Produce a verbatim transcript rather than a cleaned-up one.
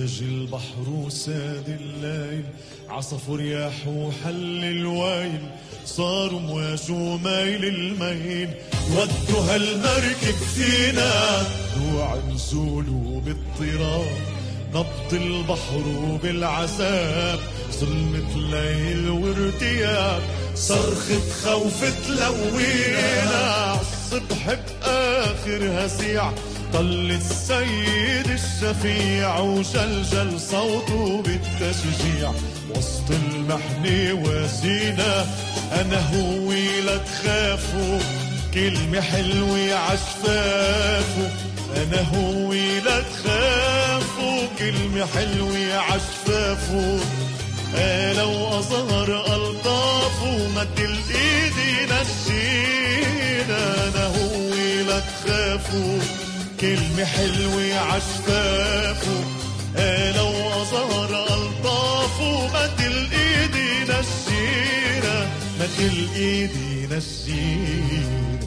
هاج البحر وساد الليل، عصف رياح وحل الويل، صاروا مواج وميل الميل، ودوا هالمركب فينا نوع نزول باضطراب، نبض البحر بالعذاب، ظلمة ليل وارتياب، صرخة خوف تلوينا، الصبح بآخر هزيع طل السيد الشفيع وجلجل صوته بالتشجيع، وسط المحنة واسينا أنا هو لا تخافوا، كلمة حلوة عشفافه، أنا هو لا تخافوا، كلمة حلوة عشفافه، آه لو أظهر ألطافه مد الإيد ينجينا، أنا هو لا تخافوا، كلمة حلوة عشفافه، آه لو أظهر ألطافه مد الإيد ينجينا، مد الإيد ينجينا.